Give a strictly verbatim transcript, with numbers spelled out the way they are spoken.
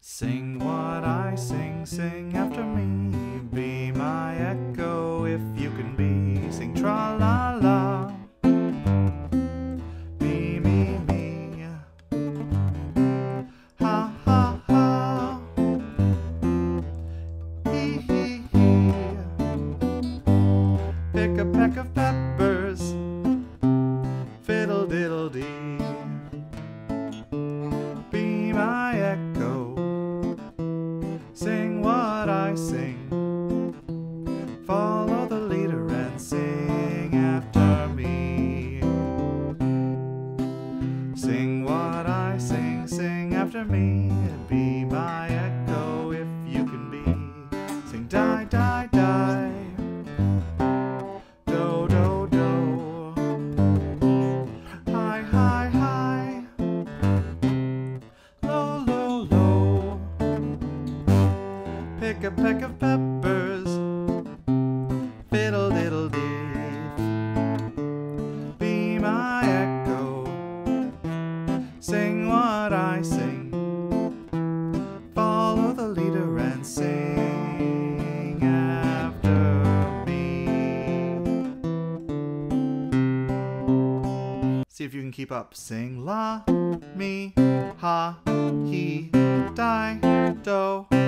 Sing what I sing, sing after me. Be my echo if you can be. Sing tra-la-la. Be me, me. Ha, ha, ha. Hee, hee, hee. Pick a peck of peppers. Fiddle-diddle-dee. Be my echo. Sing what I sing. Follow the leader and sing after me. Sing what I sing, sing after me. Be my echo if you can be. Sing die, die, die. Do, do, do. Hi, hi, hi. Low, low, low. Pick a peck of peppers. Fiddle-diddle-dee. Be my echo. Sing what I sing. Follow the leader and sing after me. See if you can keep up. Sing la, mi, ha, he, die, do.